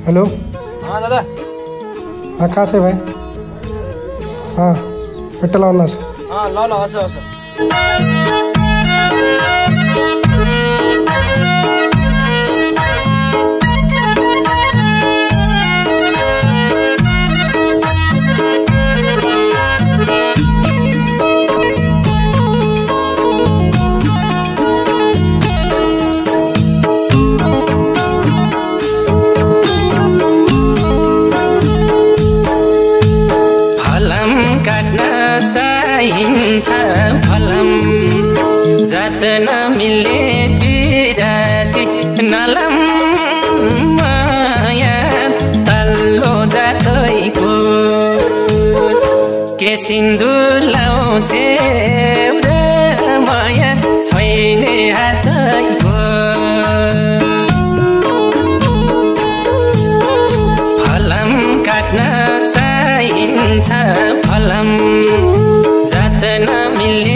Hello. हाँ दादा। हाँ कहाँ से भाई? हाँ पेट्रोल लाउनुहोस्। हाँ ल ल हस् हस्। चाहिन्छ फलम जात नमिल्ने बिराती नलम माया तल्लो जातैको के सिन्दुर लाउँछे माया छैन हातैको फलम काट्न चाहिन्छ फलम जात नमिल्ने